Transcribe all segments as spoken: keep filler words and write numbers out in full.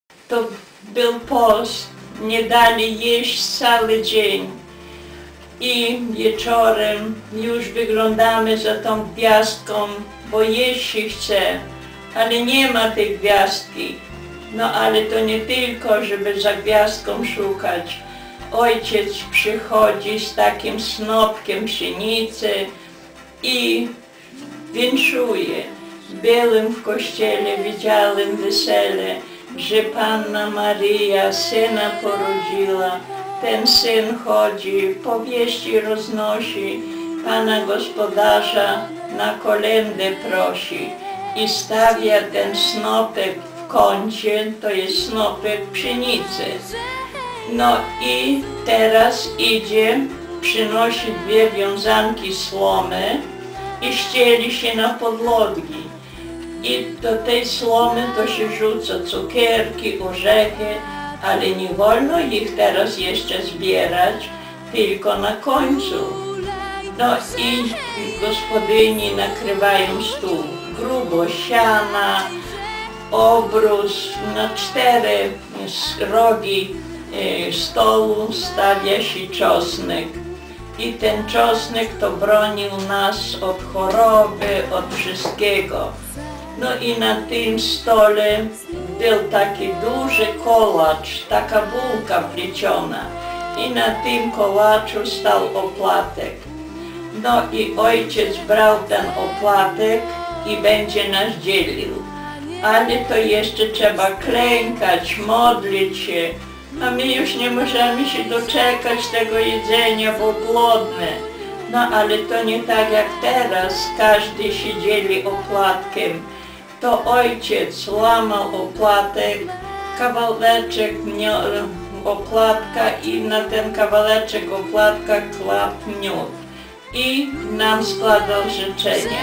To był post, nie dali jeść cały dzień. I wieczorem już wyglądamy za tą gwiazdką, bo jeść się chce, ale nie ma tej gwiazdki. No ale to nie tylko, żeby za gwiazdką szukać. Ojciec przychodzi z takim snopkiem pszenicy i winszuje. Byłem w kościele, widziałem wesele, że Panna Maria syna porodziła. Ten syn chodzi, powieści roznosi, Pana Gospodarza na kolędę prosi i stawia ten snopek w kącie, to jest snopek pszenicy. No i teraz idzie, przynosi dwie wiązanki słomy i ścieli się na podłogi. I do tej słomy to się rzuca cukierki, orzechy, ale nie wolno ich teraz jeszcze zbierać, tylko na końcu. No i gospodyni nakrywają stół. Grubo siana, obrus, na cztery rogi stołu stawia się czosnek. I ten czosnek to bronił nas od choroby, od wszystkiego. No i na tym stole był taki duży kołacz, taka bułka pleciona. I na tym kołaczu stał opłatek. No i ojciec brał ten opłatek i będzie nas dzielił. Ale to jeszcze trzeba klękać, modlić się. A my już nie możemy się doczekać tego jedzenia, bo głodne. No ale to nie tak jak teraz, każdy się dzieli opłatkiem. To ojciec łamał opłatek, kawałeczek opłatka i na ten kawałeczek opłatka kładł miód. I nam składał życzenia.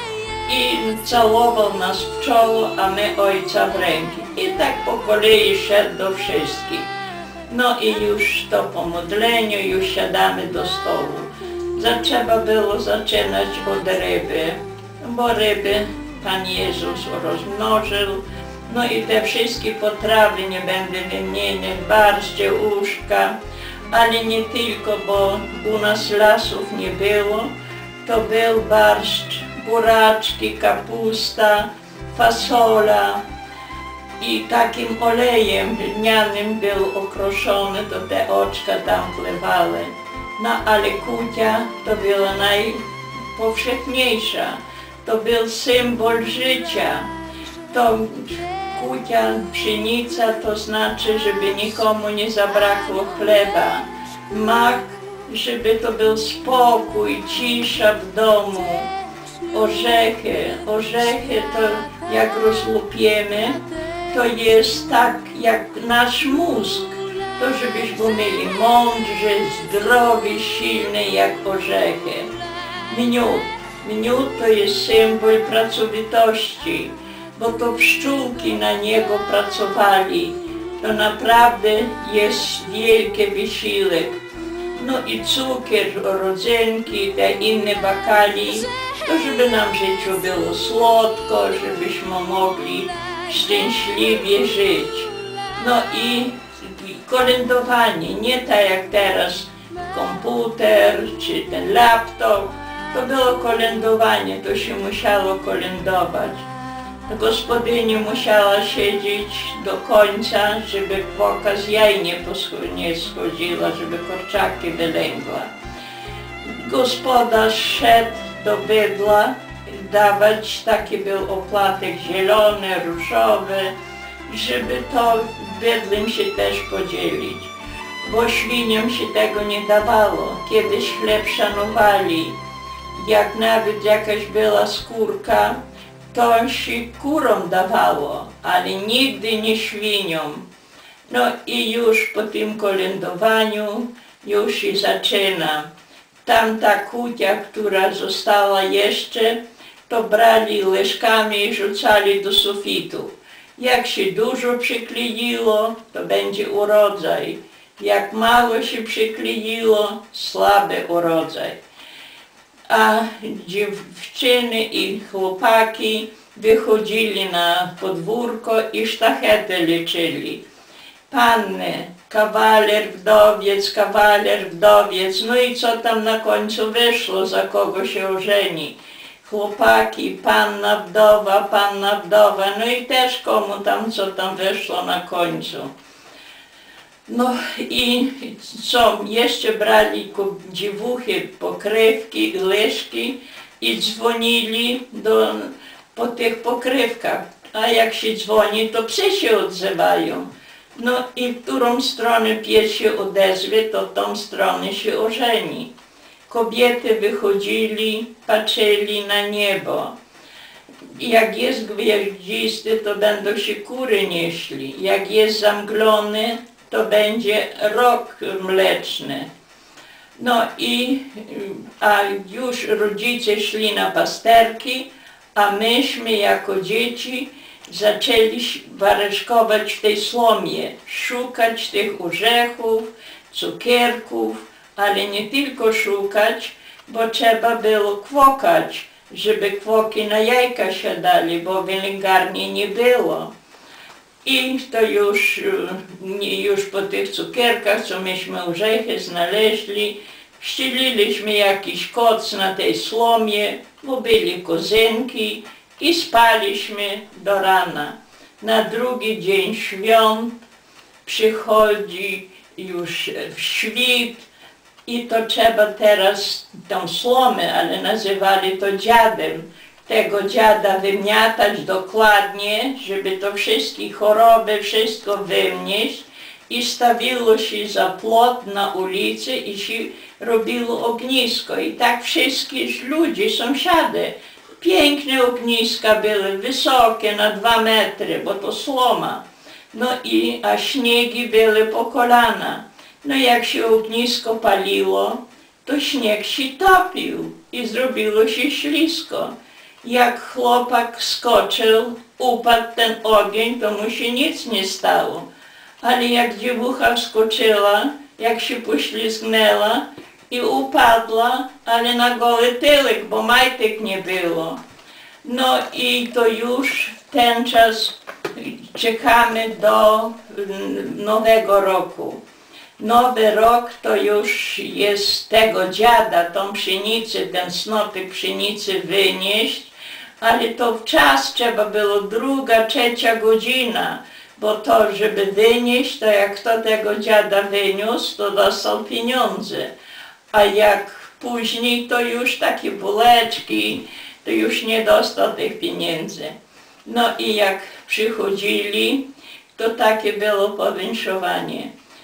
I całował nas w czoło, a my ojca w ręki. I tak po kolei szedł do wszystkich. No i już to po modleniu, już siadamy do stołu. Trzeba było zaczynać od ryby, bo ryby Pan Jezus rozmnożył. No i te wszystkie potrawy, nie będę wymieniać, barszcze, uszka, ale nie tylko, bo u nas lasów nie było. To był barszcz, buraczki, kapusta, fasola i takim olejem lnianym był okroszony, to te oczka tam pływały. No ale kutia to była najpowszechniejsza. To był symbol życia. To kutia, pszenica, to znaczy, żeby nikomu nie zabrakło chleba. Mak, żeby to był spokój, cisza w domu. Orzechy, orzechy to jak rozłupiemy, to jest tak jak nasz mózg. To żebyśmy byli mądrzy, zdrowi, silni jak orzechy. Miód. Miód to jest symbol pracowitości, bo to pszczółki na niego pracowali. To naprawdę jest wielki wysiłek. No i cukier, rodzynki, te inne bakali, to żeby nam w życiu było słodko, żebyśmy mogli szczęśliwie żyć. No i kolędowanie, nie tak jak teraz komputer czy ten laptop. To było kolędowanie, to się musiało kolędować. Gospodyni musiała siedzieć do końca, żeby pokaz jaj nie, nie schodziła, żeby kurczaki wylęgła. Gospodarz szedł do bydła, dawać, taki był opłatek zielony, różowy, żeby to bydłem się też podzielić, bo świniom się tego nie dawało. Kiedyś chleb szanowali. Jak nawet jakaś była skórka, to się kurom dawało, ale nigdy nie świniom. No i już po tym kolędowaniu już się zaczyna. Tamta kutia, która została jeszcze, to brali łyżkami i rzucali do sufitu. Jak się dużo przykleiło, to będzie urodzaj. Jak mało się przykleiło, słaby urodzaj. A dziewczyny i chłopaki wychodzili na podwórko i sztachety liczyli. Panny, kawaler, wdowiec, kawaler, wdowiec, no i co tam na końcu wyszło, za kogo się ożeni. Chłopaki, panna wdowa, panna wdowa, no i też komu tam, co tam wyszło na końcu. No i co, jeszcze brali dziewuchy, pokrywki, łyżki i dzwonili do, po tych pokrywkach. A jak się dzwoni, to psy się odzywają. No i w którą stronę pies się odezwie, to tą stronę się ożeni. Kobiety wychodzili, patrzyli na niebo. Jak jest gwiaździsty, to będą się kury nieśli. Jak jest zamglony, to będzie rok mleczny. No i a już rodzice szli na pasterki, a myśmy jako dzieci zaczęli wareszkować w tej słomie, szukać tych orzechów, cukierków, ale nie tylko szukać, bo trzeba było kwokać, żeby kwoki na jajka siadali, bo wędgarni nie było. I to już, już po tych cukierkach, co myśmy orzechy znaleźli, ścieliliśmy jakiś koc na tej słomie, bo byli kozynki i spaliśmy do rana. Na drugi dzień świąt przychodzi już w świt i to trzeba teraz tą słomę, ale nazywali to dziadem, tego dziada wymiatać dokładnie, żeby to wszystkie choroby, wszystko wymnieść i stawiło się za płot na ulicy i się robiło ognisko. I tak wszystkie ludzie, sąsiady, piękne ogniska były, wysokie, na dwa metry, bo to słoma. No i, a śniegi były po kolana. No jak się ognisko paliło, to śnieg się topił i zrobiło się ślisko. Jak chłopak skoczył, upadł ten ogień, to mu się nic nie stało. Ale jak dziewucha wskoczyła, jak się poślizgnęła i upadła, ale na goły tyłek, bo majtek nie było. No i to już w ten czas czekamy do nowego roku. Nowy rok to już jest tego dziada, tą pszenicę, ten snopek pszenicy wynieść, ale to w czas trzeba było druga, trzecia godzina, bo to, żeby wynieść, to jak kto tego dziada wyniósł, to dostał pieniądze, a jak później, to już takie buleczki, to już nie dostał tych pieniędzy. No i jak przychodzili, to takie było powinszowanie.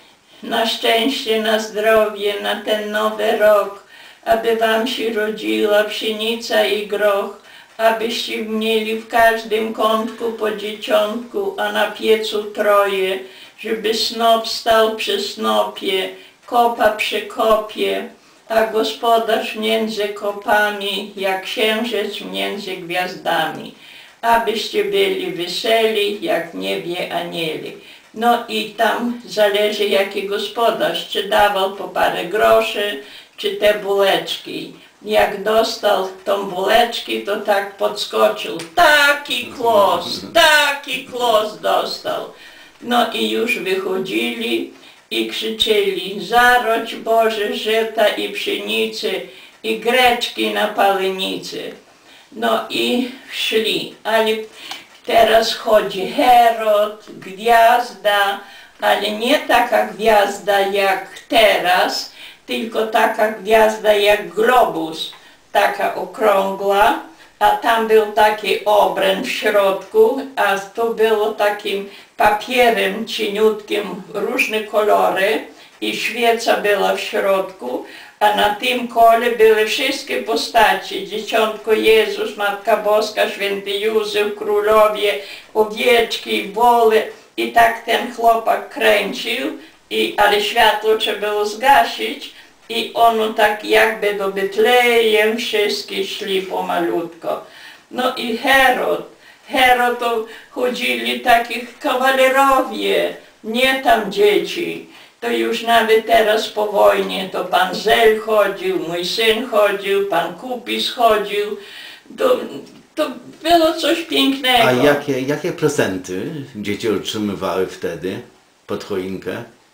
Na szczęście, na zdrowie, na ten nowy rok, aby wam się rodziła pszenica i groch, abyście mieli w każdym kątku po dzieciątku, a na piecu troje, żeby snop stał przy snopie, kopa przy kopie, a gospodarz między kopami, jak księżyc między gwiazdami, abyście byli weseli, jak w niebie anieli. No i tam zależy jaki gospodarz, czy dawał po parę groszy, czy te bułeczki. Jak dostał tą bułeczki, to tak podskoczył. Taki kłos, taki kłos dostał. No i już wychodzili i krzyczeli: zarodź Boże żyta i pszenicy i greczki na palenicy. No i szli, ale teraz chodzi Herod, gwiazda, ale nie taka gwiazda jak teraz, tylko taka gwiazda jak globus, taka okrągła, a tam był taki obręb w środku, a to było takim papierem cieniutkim, różne kolory i świeca była w środku, a na tym kole były wszystkie postacie: Dzieciątko Jezus, Matka Boska, Święty Józef, królowie, owieczki, woły. I tak ten chłopak kręcił, i, ale światło trzeba było zgasić i ono tak jakby do Betlejem wszystkie szli pomalutko. No i Herod, Herod to chodzili takich kawalerowie, nie tam dzieci. To już nawet teraz po wojnie to pan Zel chodził, mój syn chodził, pan Kupis chodził. To, to było coś pięknego. A jakie, jakie prezenty dzieci otrzymywały wtedy pod choinkę?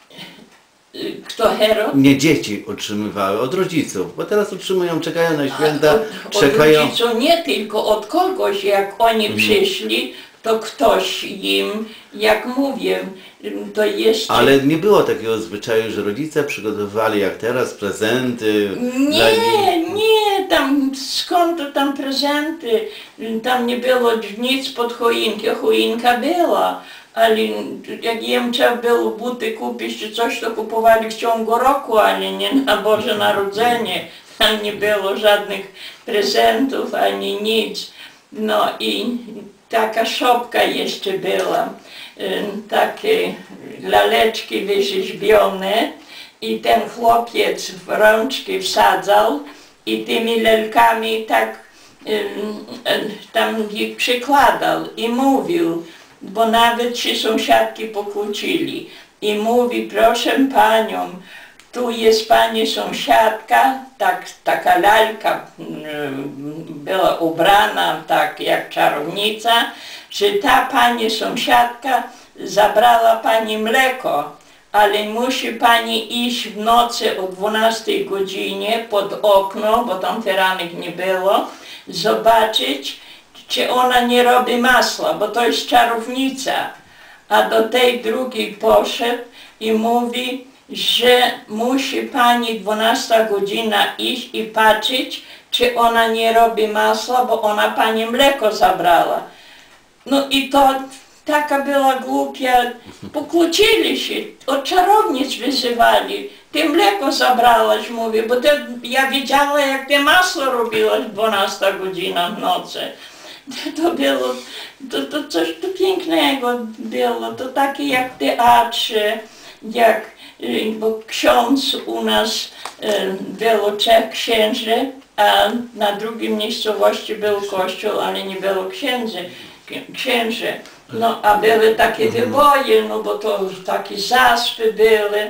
Kto Herod? Nie, dzieci otrzymywały od rodziców, bo teraz otrzymują, czekają na święta, Od, czekają... od rodziców nie tylko od kogoś, jak oni mhm. przyszli, to ktoś im, jak mówię, to jeszcze... Ale nie było takiego zwyczaju, że rodzice przygotowywali jak teraz prezenty? Nie, dla... nie, tam skąd to tam prezenty? Tam nie było nic pod choinkę, choinka była. Ale jak im trzeba było buty kupić czy coś, to kupowali w ciągu roku, ale nie na Boże Narodzenie. Tam nie było żadnych prezentów ani nic. No i taka szopka jeszcze była, takie laleczki wyrzeźbione i ten chłopiec w rączki wsadzał i tymi lalkami tak tam ich przykładał i mówił, bo nawet się sąsiadki pokłócili i mówi, proszę panią, tu jest pani sąsiadka, tak, taka lalka była ubrana tak jak czarownica, że ta pani sąsiadka zabrała pani mleko, ale musi pani iść w nocy o dwunastej godzinie pod okno, bo tam firanek nie było, zobaczyć, czy ona nie robi masła, bo to jest czarownica. A do tej drugiej poszedł i mówi, że musi pani dwunasta godzina iść i patrzeć, czy ona nie robi masła, bo ona pani mleko zabrała. No i to taka była głupia, pokłócili się, od czarownic wyzywali. Ty mleko zabrałaś, mówię, bo ty, ja wiedziała, jak ty masło robiłaś dwunasta godzina w nocy. To było, to, to coś to pięknego było, to takie jak w teatrze, jak, bo ksiądz u nas było trzech księży, a na drugiej miejscowości był kościół, ale nie było księży, księży. No a były takie wyboje, no bo to takie zaspy były.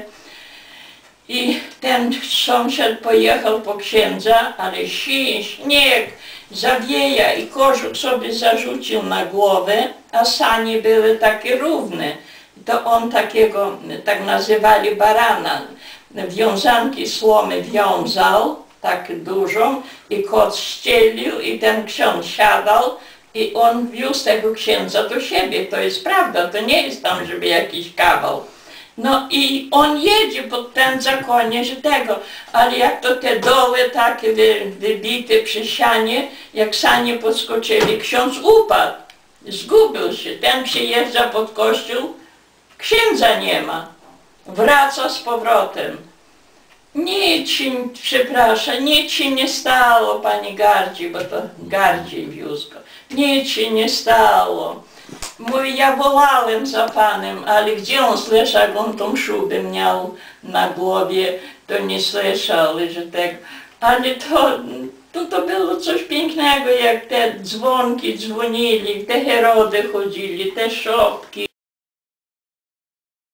I ten sąsiad pojechał po księdza, ale śnieg zawieja i kożuch sobie zarzucił na głowę, a sanie były takie równe. To on takiego, tak nazywali barana, wiązanki słomy wiązał, tak dużą, i kot ścielił i ten ksiądz siadał i on wiózł tego księdza do siebie. To jest prawda, to nie jest tam, żeby jakiś kawał. No i on jedzie pod ten zakonie, że tego, ale jak to te doły takie wy, wybite przy sianie, jak sanie podskoczyli, ksiądz upadł, zgubił się, ten przyjeżdża pod kościół, księdza nie ma, wraca z powrotem. Nic się, przepraszam, nic się nie stało, pani Gardzi, bo to Gardzi wiózł go, nic się nie stało. Mówi, ja wołałem za panem, ale gdzie on słyszał, jak on tą szubę miał na głowie, to nie słyszał, że tak. Ale to, to, to było coś pięknego, jak te dzwonki dzwonili, te Herody chodzili, te szopki.